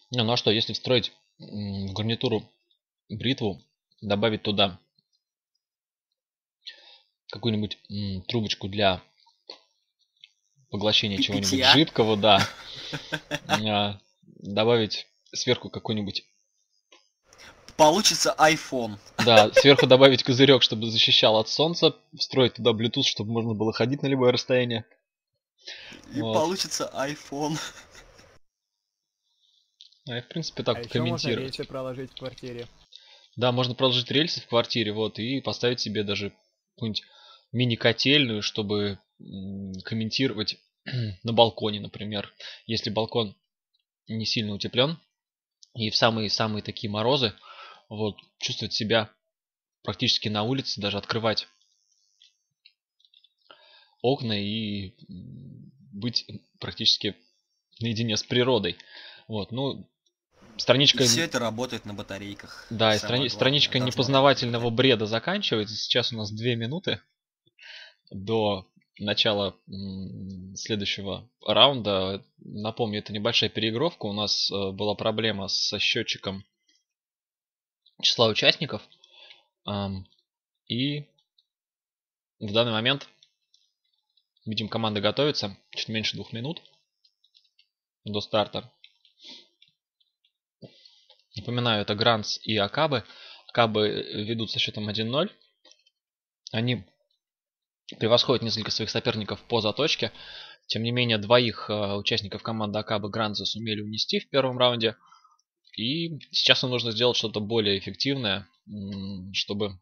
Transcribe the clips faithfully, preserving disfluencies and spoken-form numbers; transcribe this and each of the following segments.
Не, ну а что, если встроить м, в гарнитуру бритву, добавить туда какую-нибудь м, трубочку для поглощения Пи- чего-нибудь Питья. жидкого, да, а, добавить сверху какой-нибудь, Получится iPhone. да, сверху добавить козырек, чтобы защищал от солнца, встроить туда Bluetooth, чтобы можно было ходить на любое расстояние. И Вот. получится iPhone. А и в принципе А так еще можно комментировать. рельсы проложить в квартире. Да, можно проложить рельсы в квартире, вот, и поставить себе даже какую-нибудь мини-котельную, чтобы м, комментировать на балконе, например. Если балкон не сильно утеплен, и в самые-самые такие морозы, вот, чувствовать себя практически на улице, даже открывать окна и м, быть практически наедине с природой. Вот, ну, И страничка, все это работает на батарейках. да, и Самое страни- главное, страничка должно работать на непознавательного батарейках. бреда заканчивается. Сейчас у нас две минуты до начала м, следующего раунда. Напомню, это небольшая переигровка. У нас э, была проблема со счетчиком числа участников. Ам, и в данный момент, видим, команда готовится. Чуть меньше двух минут до старта. Напоминаю, это Гранс и Акабы. Акабы ведут со счетом один ноль. Они превосходят несколько своих соперников по заточке. Тем не менее, двоих э, участников команды Акабы Гранза сумели унести в первом раунде. И сейчас им нужно сделать что-то более эффективное, м, чтобы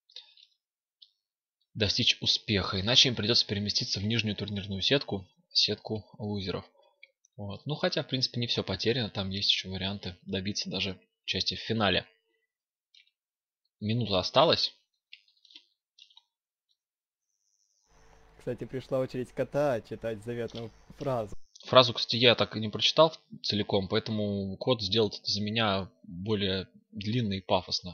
достичь успеха. Иначе им придется переместиться в нижнюю турнирную сетку, сетку лузеров. Вот. Ну, хотя, в принципе, не все потеряно. Там есть еще варианты добиться даже участия в финале. Минута осталась. Кстати, пришла очередь кота читать заветную фразу. Фразу, кстати, я так и не прочитал целиком, поэтому кот сделает это за меня более длинно и пафосно.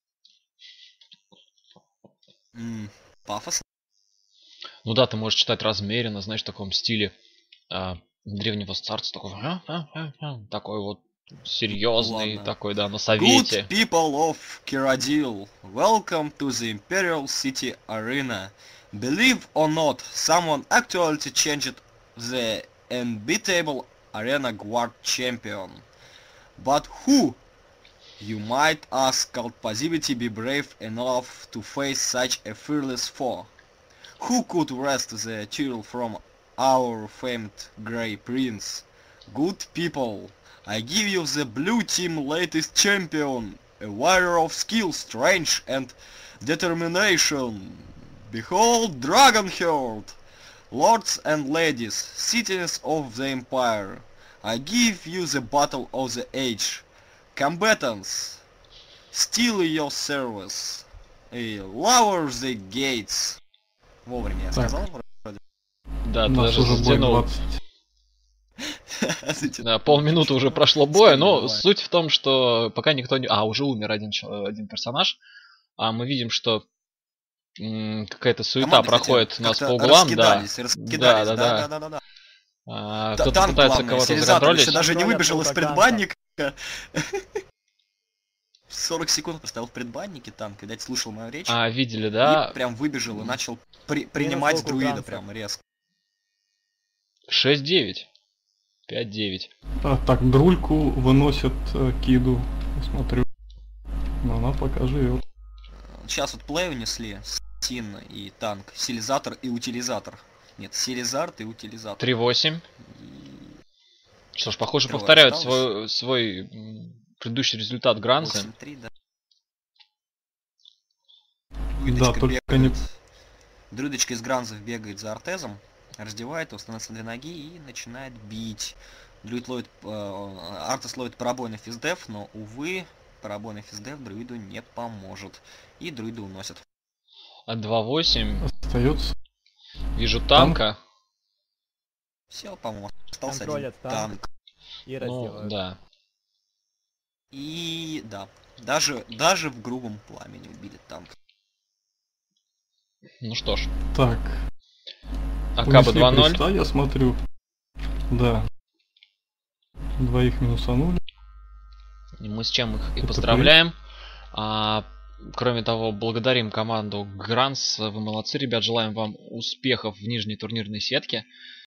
М, Пафос. Ну да, ты можешь читать размеренно, знаешь, в таком стиле а, древнего старца, такой, «А, а, а, а», такой вот серьезный, Ладно. такой, да, на Good совете. people of Kiradil, welcome to the Imperial City Arena. Believe or not, someone actually changed the unbeatable Arena Guard champion. But who? You might ask, could Positivity be brave enough to face such a fearless foe? Who could wrest the title from our famed Grey Prince? Good people, I give you the blue team latest champion, a warrior of skill, strength and determination. Behold Dragonheart! Lords and ladies, citizens of the Empire, I give you the battle of the age. Combatants, steal your service. И lower the gates. Вовремя я Так. сказал. Да, У ты нас даже уже бой затянул. двадцать. Да, полминуты уже прошло боя, но Бывает. суть в том, что пока никто не... А, уже умер один, чел- один персонаж. А мы видим, что м, какая-то суета Команды, кстати, проходит у нас как-то по углам, да. раскидались, раскидались, Да, да, да, да. да, да, да. А, Та- кто-то Танк, пытается главное, кого-то стерилизатор еще законтролить. даже не Контролят выбежал из только танка. предбанника. сорок секунд поставил в предбаннике танк, видать, слушал мою речь. А, видели, И да? прям выбежал и начал при- принимать толку друида Ганса. прям резко. шесть девять. пять девять. А, так, друльку выносят э, Киду. Смотрю. Но она пока живет. Сейчас вот плей унесли, Син и танк, силизатор и утилизатор. Нет, силизард и утилизатор. три восемь. И Что ж, похоже, Трое повторяют осталось. свой, свой м, предыдущий результат Гранза. восемь три, да. Да, Друидочка только бегает. не... Друидочка из Гранзов бегает за Артезом, раздевает его, становится на две ноги и начинает бить. Друид ловит, э, Артес ловит парабойный физдев, но, увы, парабойный физдев друиду не поможет. И друида уносят. А два восемь. Остается. Вижу танка. Все, поможет. Остался один Контролят танк. танк. И Ну, раздевают. да. И да, даже, даже в грубом пламени убили танк. Ну что ж. Так. Акаба унесли два ноль. креста, я смотрю. Да. Двоих минусанули. И мы с чем их и Это поздравляем. А, кроме того, благодарим команду Гранс. Вы молодцы, ребят. Желаем вам успехов в нижней турнирной сетке.